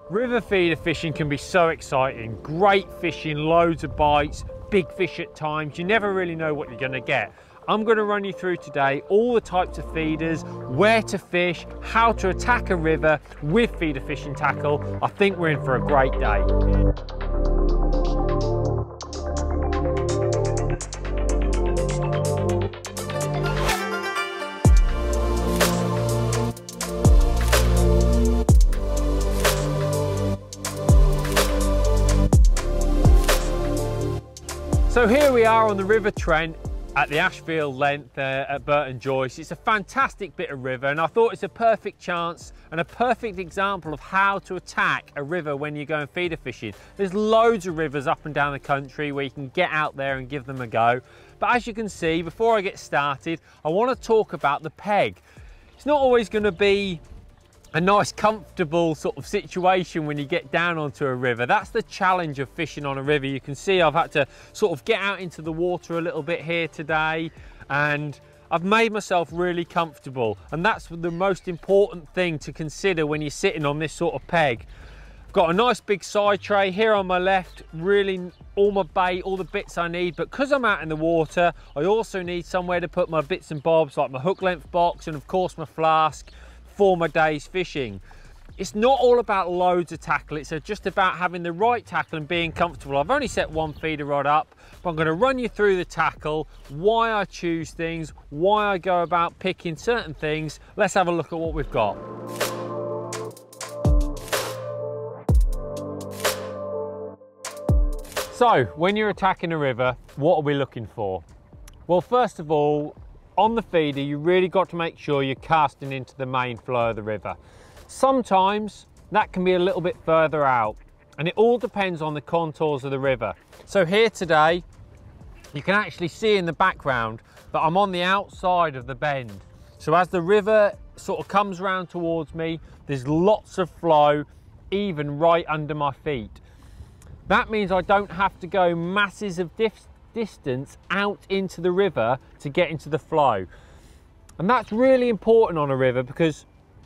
River feeder fishing can be so exciting. Great fishing, loads of bites, big fish at times. You never really know what you're going to get. I'm going to run you through today all the types of feeders, where to fish, how to attack a river with feeder fishing tackle. I think we're in for a great day. So here we are on the River Trent at the Ashfield length at Burton Joyce. It's a fantastic bit of river, and I thought it's a perfect chance and a perfect example of how to attack a river when you're going feeder fishing. There's loads of rivers up and down the country where you can get out there and give them a go. But as you can see, before I get started, I want to talk about the peg. It's not always going to be a nice comfortable sort of situation when you get down onto a river. That's the challenge of fishing on a river. You can see I've had to sort of get out into the water a little bit here today, and I've made myself really comfortable, and that's the most important thing to consider when you're sitting on this sort of peg. I've got a nice big side tray here on my left, really all my bait, all the bits I need, but because I'm out in the water I also need somewhere to put my bits and bobs like my hook length box and of course my flask for my day's fishing. It's not all about loads of tackle, it's just about having the right tackle and being comfortable. I've only set one feeder rod up, but I'm going to run you through the tackle, why I choose things, why I go about picking certain things. Let's have a look at what we've got. So when you're attacking a river, what are we looking for? Well, first of all, on the feeder, you really got to make sure you're casting into the main flow of the river. Sometimes that can be a little bit further out, and it all depends on the contours of the river. So here today, you can actually see in the background that I'm on the outside of the bend. So as the river sort of comes round towards me, there's lots of flow, even right under my feet. That means I don't have to go masses of distance out into the river to get into the flow, and that's really important on a river, because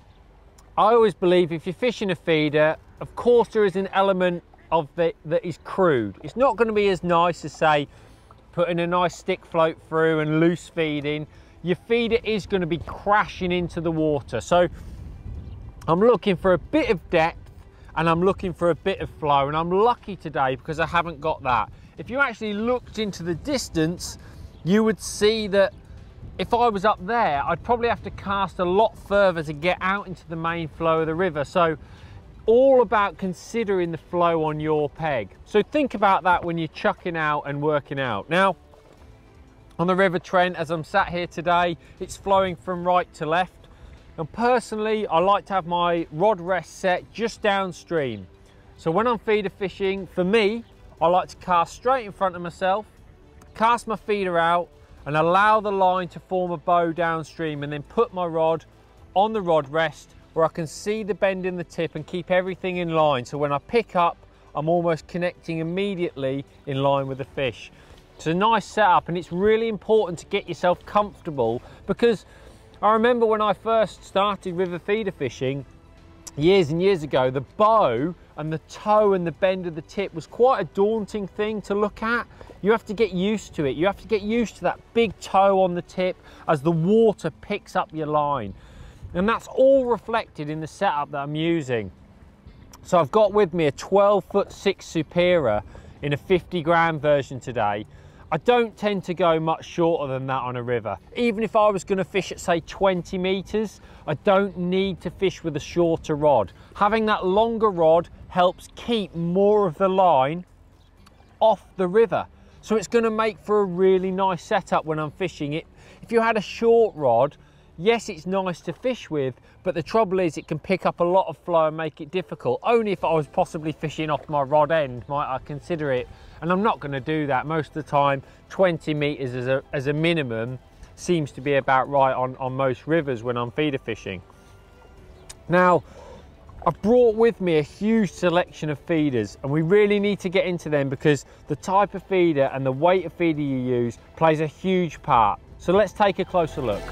I always believe if you're fishing a feeder, of course there is an element of that is crude. It's not going to be as nice as say putting a nice stick float through and loose feeding. Your feeder is going to be crashing into the water, so I'm looking for a bit of depth and I'm looking for a bit of flow, and I'm lucky today because I haven't got that. If you actually looked into the distance, you would see that if I was up there, I'd probably have to cast a lot further to get out into the main flow of the river. So all about considering the flow on your peg. So think about that when you're chucking out and working out. Now, on the River Trent, as I'm sat here today, it's flowing from right to left. And personally, I like to have my rod rest set just downstream. So when I'm feeder fishing, for me, I like to cast straight in front of myself, cast my feeder out and allow the line to form a bow downstream, and then put my rod on the rod rest where I can see the bend in the tip and keep everything in line. So when I pick up, I'm almost connecting immediately in line with the fish. It's a nice setup, and it's really important to get yourself comfortable, because I remember when I first started river feeder fishing years and years ago, the bow and the toe and the bend of the tip was quite a daunting thing to look at. You have to get used to it. You have to get used to that big toe on the tip as the water picks up your line. And that's all reflected in the setup that I'm using. So I've got with me a 12'6" Superior in a 50-gram version today. I don't tend to go much shorter than that on a river. Even if I was going to fish at say 20 meters, I don't need to fish with a shorter rod. Having that longer rod helps keep more of the line off the river. So it's going to make for a really nice setup when I'm fishing it. If you had a short rod, yes, it's nice to fish with, but the trouble is it can pick up a lot of flow and make it difficult. Only if I was possibly fishing off my rod end might I consider it, and I'm not going to do that. Most of the time 20 meters as a minimum seems to be about right on most rivers when I'm feeder fishing. Now, I've brought with me a huge selection of feeders, and we really need to get into them because the type of feeder and the weight of feeder you use plays a huge part. So let's take a closer look.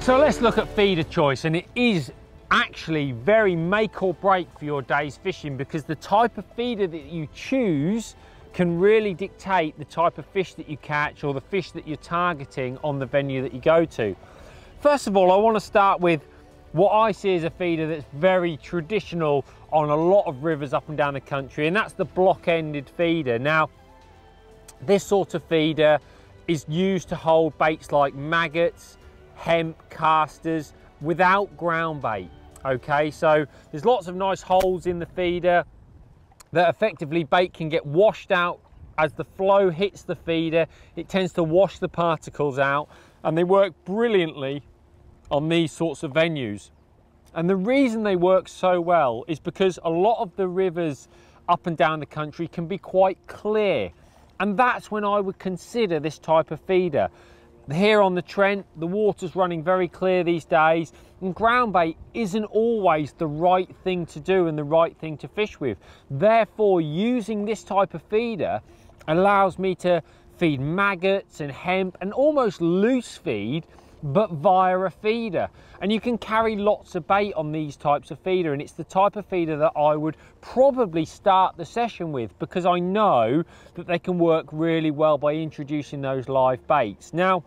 So let's look at feeder choice, and it is actually very make or break for your day's fishing, because the type of feeder that you choose can really dictate the type of fish that you catch or the fish that you're targeting on the venue that you go to. First of all, I want to start with what I see as a feeder that's very traditional on a lot of rivers up and down the country, and that's the block-ended feeder. Now, this sort of feeder is used to hold baits like maggots, hemp, casters, without ground bait. Okay, so there's lots of nice holes in the feeder that effectively bait can get washed out as the flow hits the feeder. It tends to wash the particles out, and they work brilliantly on these sorts of venues. And the reason they work so well is because a lot of the rivers up and down the country can be quite clear, and that's when I would consider this type of feeder. Here on the Trent, the water's running very clear these days, and ground bait isn't always the right thing to do and the right thing to fish with. Therefore, using this type of feeder allows me to feed maggots and hemp and almost loose feed, but via a feeder. And you can carry lots of bait on these types of feeder, and it's the type of feeder that I would probably start the session with, because I know that they can work really well by introducing those live baits. Now,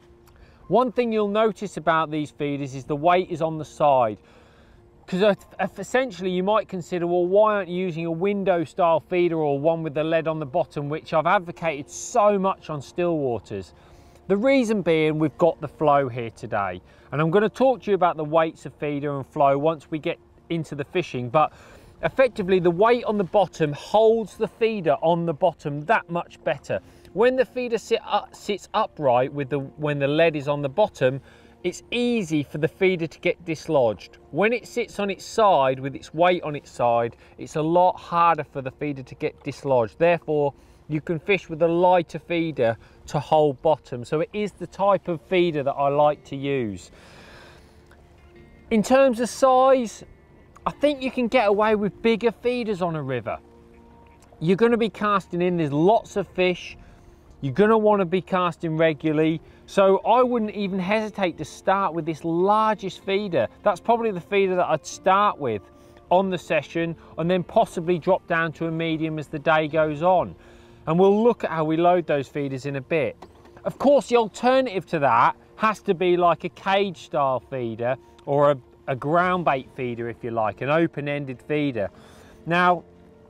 one thing you'll notice about these feeders is the weight is on the side, because essentially you might consider, well, why aren't you using a window style feeder or one with the lead on the bottom, which I've advocated so much on still waters. The reason being, we've got the flow here today, and I'm going to talk to you about the weights of feeder and flow once we get into the fishing, but effectively the weight on the bottom holds the feeder on the bottom that much better. When the feeder sits upright when the lead is on the bottom, it's easy for the feeder to get dislodged. When it sits on its side with its weight on its side, it's a lot harder for the feeder to get dislodged. Therefore, you can fish with a lighter feeder to hold bottom. So it is the type of feeder that I like to use. In terms of size, I think you can get away with bigger feeders on a river. You're going to be casting in, there's lots of fish. You're going to want to be casting regularly, so I wouldn't even hesitate to start with this largest feeder. That's probably the feeder that I'd start with on the session, and then possibly drop down to a medium as the day goes on. And we'll look at how we load those feeders in a bit. Of course, the alternative to that has to be like a cage style feeder, or a ground bait feeder if you like, an open-ended feeder. Now,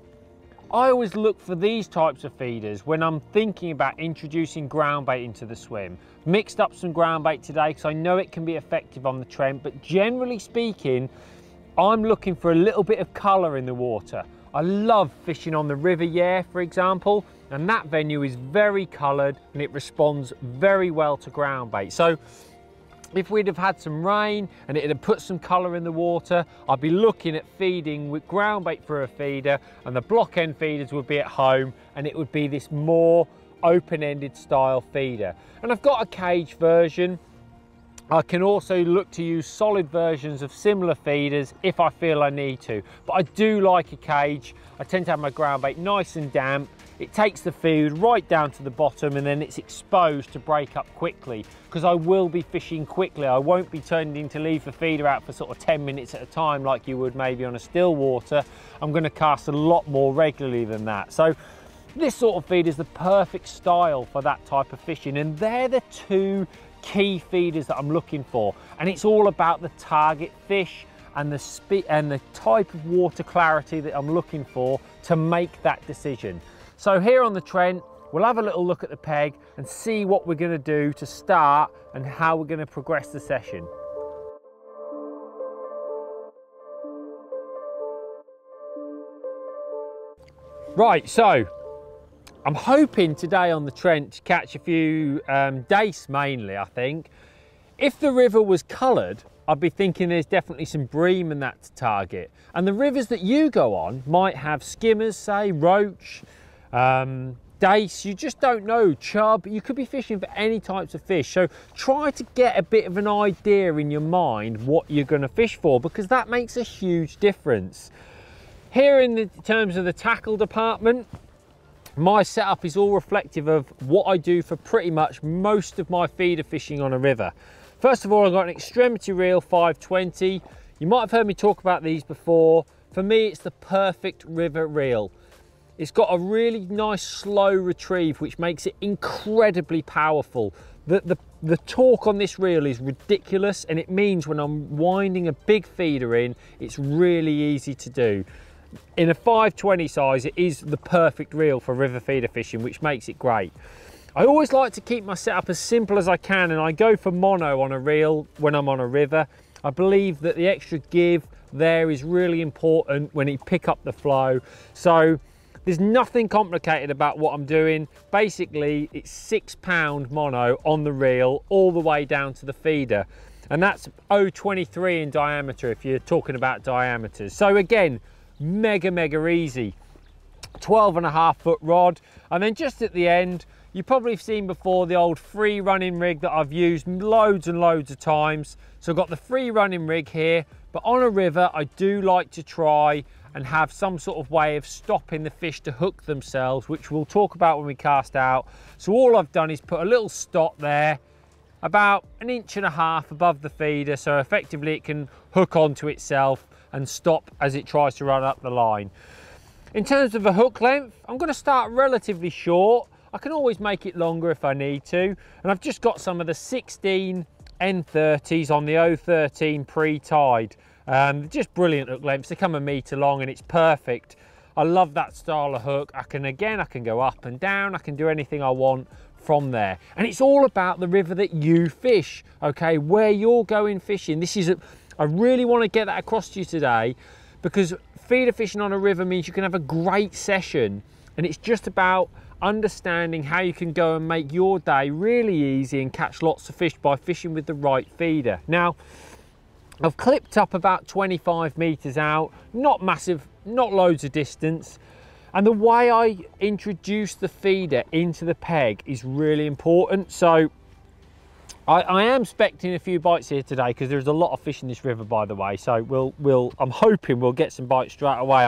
I always look for these types of feeders when I'm thinking about introducing ground bait into the swim. Mixed up some ground bait today because I know it can be effective on the Trent, but generally speaking, I'm looking for a little bit of colour in the water. I love fishing on the River Yare, for example, and that venue is very coloured and it responds very well to ground bait. So if we'd have had some rain and it had put some colour in the water, I'd be looking at feeding with ground bait for a feeder, and the block end feeders would be at home, and it would be this more open-ended style feeder. And I've got a cage version. I can also look to use solid versions of similar feeders if I feel I need to, but I do like a cage. I tend to have my ground bait nice and damp. It takes the food right down to the bottom, and then it's exposed to break up quickly, because I will be fishing quickly. I won't be turning to leave the feeder out for sort of 10 minutes at a time like you would maybe on a still water. I'm going to cast a lot more regularly than that. So this sort of feeder is the perfect style for that type of fishing, and they're the two key feeders that I'm looking for. And it's all about the target fish and the speed and the type of water clarity that I'm looking for to make that decision. So here on the Trent, we'll have a little look at the peg and see what we're going to do to start and how we're going to progress the session. Right, so I'm hoping today on the Trent to catch a few dace mainly, I think. If the river was coloured, I'd be thinking there's definitely some bream in that to target. And the rivers that you go on might have skimmers, say, roach, dace, you just don't know, chub. You could be fishing for any types of fish. So try to get a bit of an idea in your mind what you're going to fish for, because that makes a huge difference. Here in the terms of the tackle department, my setup is all reflective of what I do for pretty much most of my feeder fishing on a river. First of all, I've got an extremity reel 520. You might have heard me talk about these before. For me, it's the perfect river reel. It's got a really nice slow retrieve, which makes it incredibly powerful. The torque on this reel is ridiculous, and it means when I'm winding a big feeder in, it's really easy to do. In a 520 size, it is the perfect reel for river feeder fishing, which makes it great. I always like to keep my setup as simple as I can, and I go for mono on a reel when I'm on a river. I believe that the extra give there is really important when you pick up the flow. So there's nothing complicated about what I'm doing. Basically, it's 6 pound mono on the reel all the way down to the feeder. And that's 0.23 in diameter if you're talking about diameters. So again, mega easy. 12.5 foot rod. And then just at the end, you've probably seen before the old free running rig that I've used loads and loads of times. So I've got the free running rig here, but on a river, I do like to try and have some sort of way of stopping the fish to hook themselves, which we'll talk about when we cast out. So all I've done is put a little stop there, about 1.5 inches above the feeder, so effectively it can hook onto itself and stop as it tries to run up the line. In terms of a hook length, I'm going to start relatively short. I can always make it longer if I need to, and I've just got some of the 16 N30s on the 013 pre-tied. Just brilliant hook lengths. They come 1 meter long and it's perfect. I love that style of hook. I can go up and down. I can do anything I want from there. And it's all about the river that you fish, okay? Where you're going fishing. I really want to get that across to you today, because feeder fishing on a river means you can have a great session, and it's just about understanding how you can go and make your day really easy and catch lots of fish by fishing with the right feeder. Now, I've clipped up about 25 meters out, not massive, not loads of distance. And the way I introduce the feeder into the peg is really important. So I am expecting a few bites here today, because there's a lot of fish in this river, by the way. So I'm hoping we'll get some bites straight away.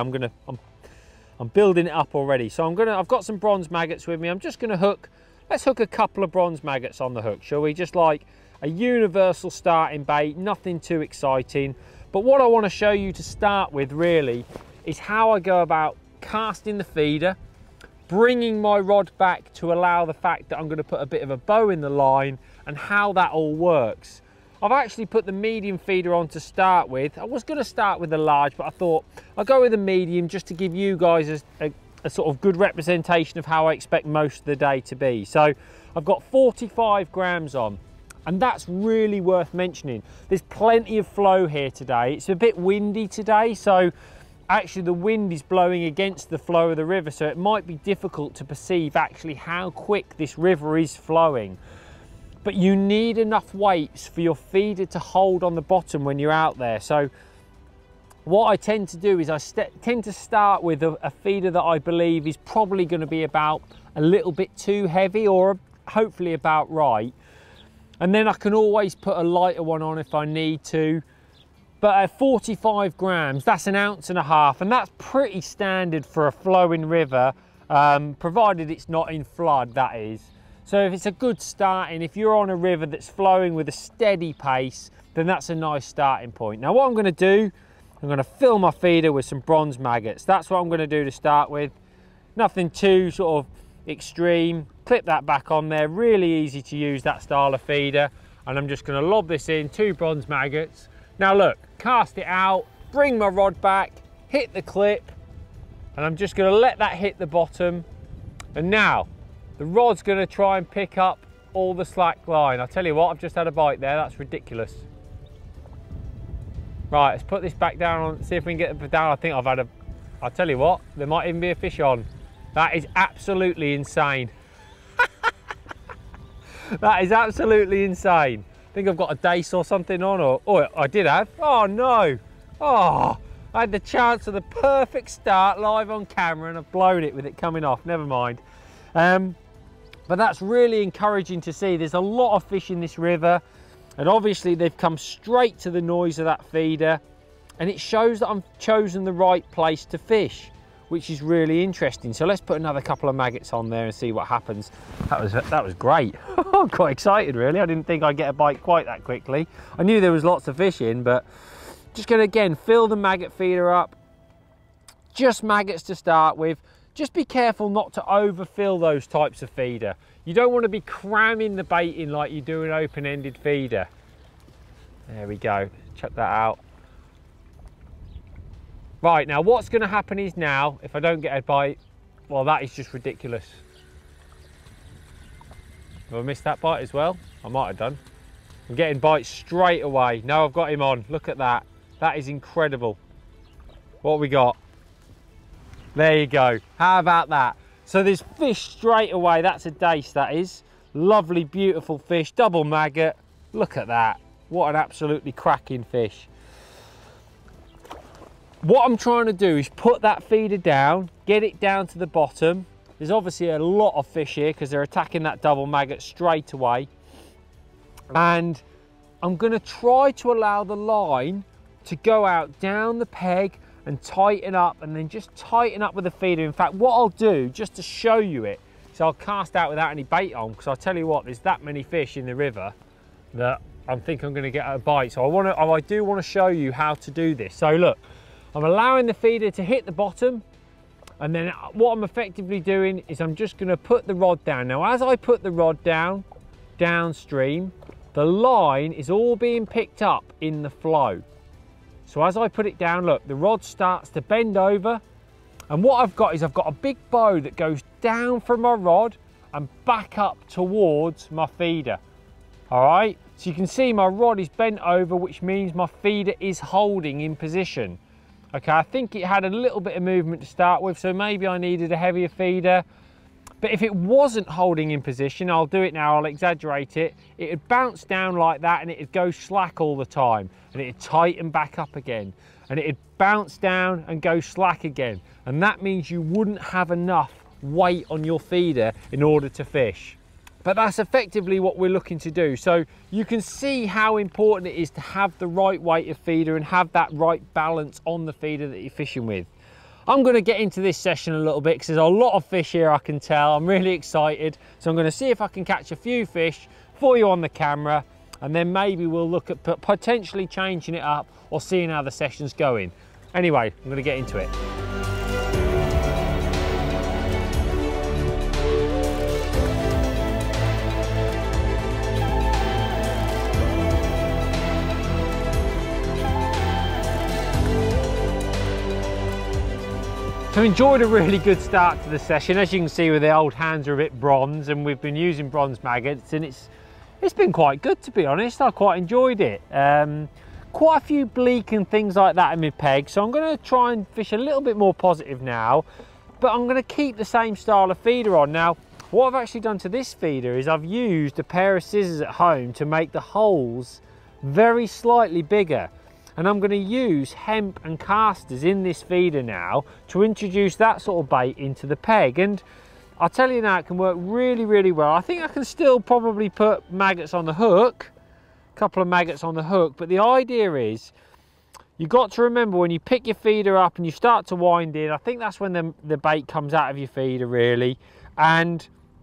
I'm building it up already. So I've got some bronze maggots with me. I'm just gonna let's hook a couple of bronze maggots on the hook, shall we? Just like a universal starting bait, nothing too exciting. But what I want to show you to start with really is how I go about casting the feeder, bringing my rod back to allow the fact that I'm going to put a bit of a bow in the line, and how that all works. I've actually put the medium feeder on to start with. I was going to start with the large, but I thought I'll go with the medium just to give you guys a sort of good representation of how I expect most of the day to be. So I've got 45 grams on. And that's really worth mentioning. There's plenty of flow here today. It's a bit windy today, so actually the wind is blowing against the flow of the river, so it might be difficult to perceive actually how quick this river is flowing. But you need enough weights for your feeder to hold on the bottom when you're out there. So what I tend to do is I tend to start with a feeder that I believe is probably going to be about a little bit too heavy, or hopefully about right. And then I can always put a lighter one on if I need to. But at 45 grams, that's 1.5 ounces, and that's pretty standard for a flowing river, provided it's not in flood, that is. So if it's a good starting, if you're on a river that's flowing with a steady pace, then that's a nice starting point. Now what I'm going to do, I'm going to fill my feeder with some bronze maggots. That's what I'm going to do to start with. Nothing too sort of extreme. Clip that back on there. Really easy to use that style of feeder. And I'm just going to lob this in, 2 bronze maggots. Now look, cast it out, bring my rod back, hit the clip, and I'm just going to let that hit the bottom. And now the rod's going to try and pick up all the slack line. I'll tell you what, I've just had a bite there. That's ridiculous. Right, let's put this back down on, see if we can get it down. I think I'll tell you what, there might even be a fish on. That is absolutely insane. That is absolutely insane. I think I've got a dace or something on, or oh, I did have. Oh no. Oh, I had the chance of the perfect start live on camera, and I've blown it with it coming off. Never mind. But that's really encouraging to see. There's a lot of fish in this river, and obviously they've come straight to the noise of that feeder, and it shows that I've chosen the right place to fish. which is really interesting. So let's put another couple of maggots on there and see what happens. That was great. I'm quite excited really. I didn't think I'd get a bite quite that quickly. I knew there was lots of fish in, but just gonna again fill the maggot feeder up. Just maggots to start with. Just be careful not to overfill those types of feeder. You don't want to be cramming the bait in like you do an open-ended feeder. There we go, check that out. Right, now what's going to happen is now, if I don't get a bite, well, that is just ridiculous. Have I missed that bite as well? I might have done. I'm getting bites straight away. Now I've got him on, look at that. That is incredible. What have we got? There you go, how about that? So there's fish straight away, that's a dace that is. Lovely, beautiful fish, double maggot. Look at that, what an absolutely cracking fish. What I'm trying to do is put that feeder down, get it down to the bottom. There's obviously a lot of fish here because they're attacking that double maggot straight away. And I'm gonna try to allow the line to go out down the peg and tighten up, and then just tighten up with the feeder. In fact, what I'll do, just to show you it, is I'll cast out without any bait on, because I'll tell you what, there's that many fish in the river that I think I'm going to get a bite. So I do want to show you how to do this. So look, I'm allowing the feeder to hit the bottom, and then what I'm effectively doing is I'm just going to put the rod down. Now, as I put the rod down, downstream, the line is all being picked up in the flow. So as I put it down, look, the rod starts to bend over, and what I've got is I've got a big bow that goes down from my rod and back up towards my feeder. All right, so you can see my rod is bent over, which means my feeder is holding in position. Okay, I think it had a little bit of movement to start with, so maybe I needed a heavier feeder. But if it wasn't holding in position, I'll do it now, I'll exaggerate it, it'd bounce down like that and it'd go slack all the time, and it'd tighten back up again, and it'd bounce down and go slack again. And that means you wouldn't have enough weight on your feeder in order to fish. But that's effectively what we're looking to do. So you can see how important it is to have the right weight of feeder and have that right balance on the feeder that you're fishing with. I'm going to get into this session a little bit because there's a lot of fish here, I can tell. I'm really excited. So I'm going to see if I can catch a few fish for you on the camera, and then maybe we'll look at potentially changing it up or seeing how the session's going. Anyway, I'm going to get into it. So enjoyed a really good start to the session. As you can see, with the old hands are a bit bronze, and we've been using bronze maggots, and it's been quite good, to be honest. I quite enjoyed it. Quite a few bleak and things like that in my peg, so I'm going to try and fish a little bit more positive now, but I'm going to keep the same style of feeder on. Now, what I've actually done to this feeder is I've used a pair of scissors at home to make the holes very slightly bigger. And I'm going to use hemp and casters in this feeder now to introduce that sort of bait into the peg. And I'll tell you now, it can work really, really well. I think I can still probably put maggots on the hook, a couple of maggots on the hook, but the idea is you've got to remember when you pick your feeder up and you start to wind in, I think that's when the bait comes out of your feeder really. And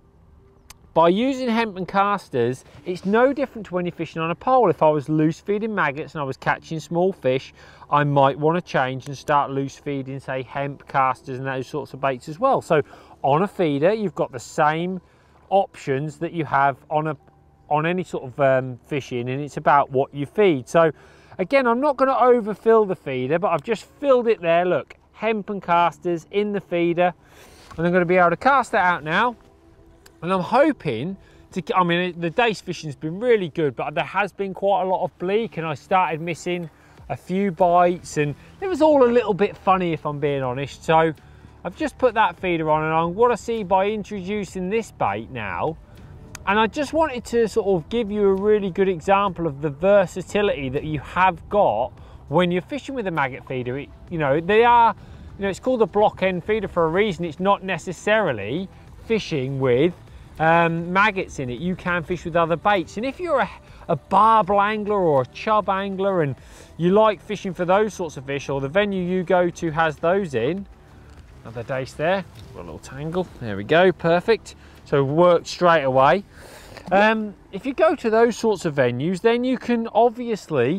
by using hemp and casters, it's no different to when you're fishing on a pole. If I was loose feeding maggots and I was catching small fish, I might want to change and start loose feeding, say, hemp, casters and those sorts of baits as well. So on a feeder, you've got the same options that you have on any sort of fishing, and it's about what you feed. So again, I'm not going to overfill the feeder, but I've just filled it there. Look, hemp and casters in the feeder, and I'm going to be able to cast that out now. And I'm hoping to, I mean, the dace fishing's been really good, but there has been quite a lot of bleak, and I started missing a few bites, and it was all a little bit funny, if I'm being honest. So I've just put that feeder on, and I want to see by introducing this bait now. And I just wanted to sort of give you a really good example of the versatility that you have got when you're fishing with a maggot feeder. You know, it's called a block end feeder for a reason. It's not necessarily fishing with maggots in it. You can fish with other baits, and if you're a barbel angler or a chub angler and you like fishing for those sorts of fish, or the venue you go to has those in, Another dace there, got a little tangle, there we go, perfect. So work straight away. If you go to those sorts of venues, then you can obviously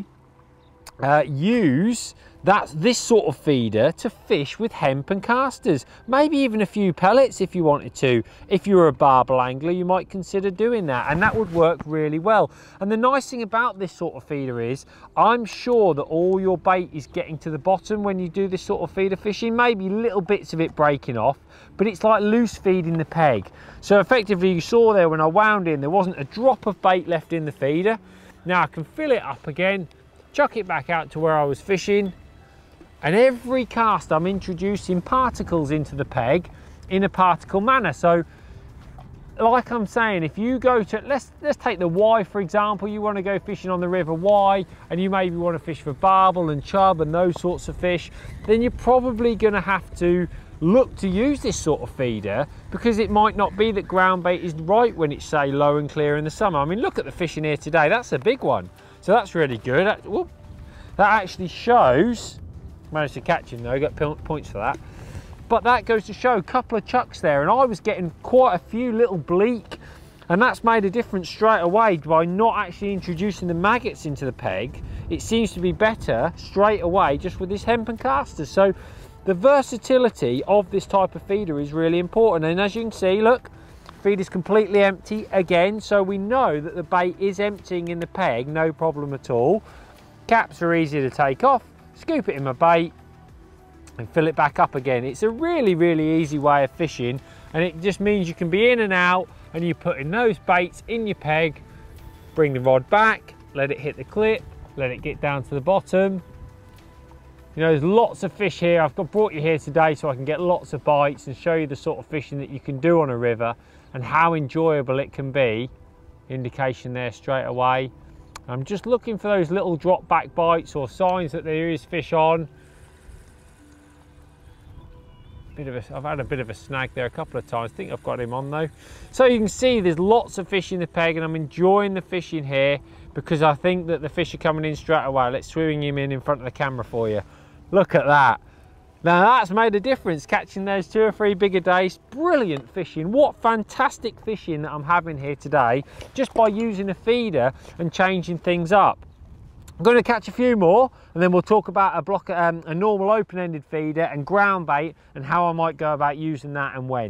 use this sort of feeder to fish with hemp and casters, maybe even a few pellets if you wanted to. If you're a barbel angler, you might consider doing that, and that would work really well. And the nice thing about this sort of feeder is I'm sure that all your bait is getting to the bottom when you do this sort of feeder fishing, maybe little bits of it breaking off, but it's like loose feeding the peg. So effectively, you saw there when I wound in, there wasn't a drop of bait left in the feeder. Now I can fill it up again, chuck it back out to where I was fishing, and every cast I'm introducing particles into the peg in a particle manner. So like I'm saying, if you go to, let's take the Wye for example, you want to go fishing on the River Wye and you maybe want to fish for barbel and chub and those sorts of fish, then you're probably going to have to look to use this sort of feeder, because it might not be that ground bait is right when it's say low and clear in the summer. I mean, look at the fishing here today, that's a big one. So that's really good. That actually shows, managed to catch him though, got points for that. But that goes to show a couple of chucks there, and I was getting quite a few little bleak, and that's made a difference straight away by not actually introducing the maggots into the peg. It seems to be better straight away just with this hemp and casters. So the versatility of this type of feeder is really important. And as you can see, look, feed is completely empty again, so we know that the bait is emptying in the peg, no problem at all. Caps are easy to take off, scoop it in my bait and fill it back up again. It's a really, really easy way of fishing, and it just means you can be in and out, and you're putting those baits in your peg, bring the rod back, let it hit the clip, let it get down to the bottom. You know, there's lots of fish here. I've brought you here today so I can get lots of bites and show you the sort of fishing that you can do on a river and how enjoyable it can be. Indication there straight away. I'm just looking for those little drop back bites or signs that there is fish on. I've had a bit of a snag there a couple of times. I think I've got him on though. So you can see there's lots of fish in the peg, and I'm enjoying the fishing here because I think that the fish are coming in straight away. Let's swing him in front of the camera for you. Look at that. Now that's made a difference, catching those 2 or 3 bigger days. Brilliant fishing. What fantastic fishing that I'm having here today, just by using a feeder and changing things up. I'm going to catch a few more, and then we'll talk about a normal open-ended feeder and ground bait and how I might go about using that and when.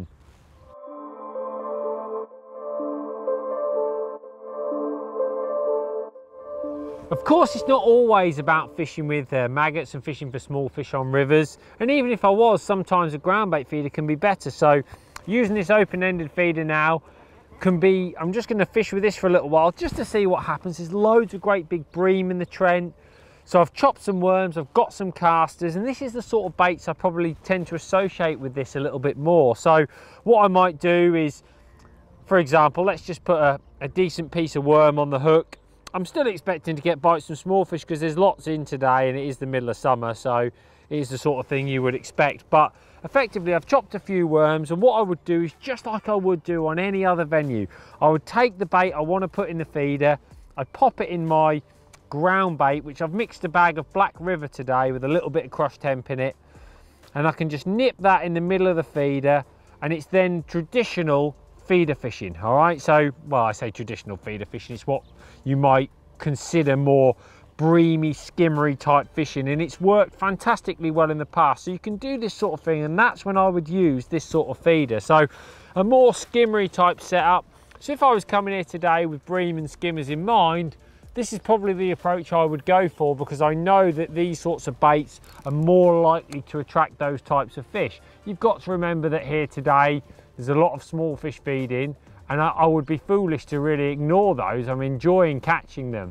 Of course, it's not always about fishing with maggots and fishing for small fish on rivers, and even if I was, sometimes a ground bait feeder can be better. So using this open-ended feeder now can be, I'm just going to fish with this for a little while just to see what happens. There's loads of great big bream in the Trent, so I've chopped some worms, I've got some casters, and this is the sort of baits I probably tend to associate with this a little bit more. So what I might do is, for example, let's just put a decent piece of worm on the hook. I'm still expecting to get bites from small fish because there's lots in today and it is the middle of summer, so it is the sort of thing you would expect. But effectively I've chopped a few worms, and what I would do is just like I would do on any other venue. I would take the bait I want to put in the feeder, I'd pop it in my ground bait, which I've mixed a bag of Black River today with a little bit of crushed hemp in it, and I can just nip that in the middle of the feeder, and it's then traditional feeder fishing. All right, so, well, I say traditional feeder fishing, it's what you might consider more breamy, skimmery type fishing, and it's worked fantastically well in the past. So you can do this sort of thing, and that's when I would use this sort of feeder. So a more skimmery type setup. So if I was coming here today with bream and skimmers in mind, this is probably the approach I would go for, because I know that these sorts of baits are more likely to attract those types of fish. You've got to remember that here today there's a lot of small fish feeding, and I would be foolish to really ignore those. I'm enjoying catching them.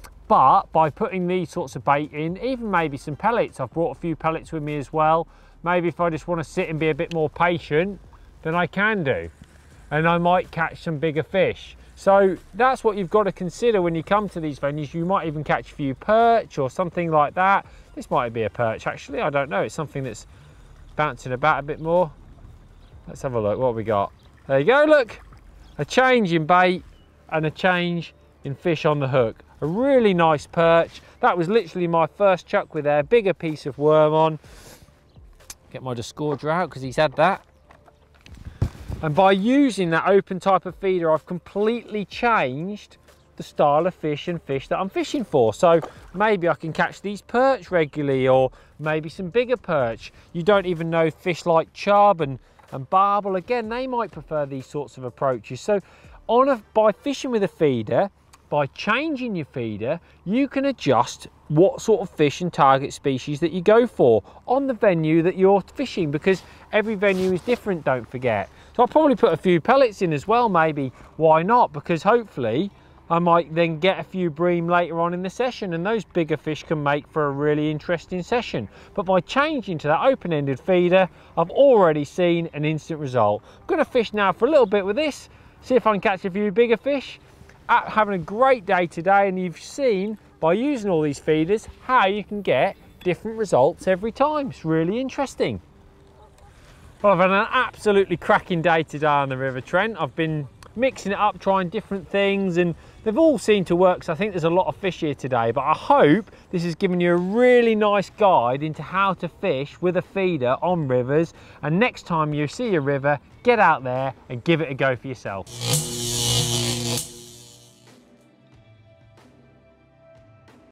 But by putting these sorts of bait in, even maybe some pellets, I've brought a few pellets with me as well. Maybe if I just want to sit and be a bit more patient, then I can do. And I might catch some bigger fish. So that's what you've got to consider when you come to these venues. You might even catch a few perch or something like that. This might be a perch actually, I don't know. It's something that's bouncing about a bit more. Let's have a look, what have we got? There you go, look. A change in bait and a change in fish on the hook. A really nice perch. That was literally my first chuck with a bigger piece of worm on. Get my disgorger out because he's had that. And by using that open type of feeder, I've completely changed the style of fish and fish that I'm fishing for. So maybe I can catch these perch regularly, or maybe some bigger perch. You don't even know fish like chub and barbel, again, they might prefer these sorts of approaches. So by fishing with a feeder, by changing your feeder, you can adjust what sort of fish and target species that you go for on the venue that you're fishing, because every venue is different, don't forget. So I'll probably put a few pellets in as well, maybe. Why not? Because hopefully I might then get a few bream later on in the session, and those bigger fish can make for a really interesting session. But by changing to that open-ended feeder, I've already seen an instant result. I'm going to fish now for a little bit with this, see if I can catch a few bigger fish. Having a great day today, and you've seen by using all these feeders how you can get different results every time. It's really interesting. Well, I've had an absolutely cracking day today on the River Trent. I've been mixing it up, trying different things, and they've all seemed to work, so I think there's a lot of fish here today. But I hope this has given you a really nice guide into how to fish with a feeder on rivers, and next time you see a river, get out there and give it a go for yourself.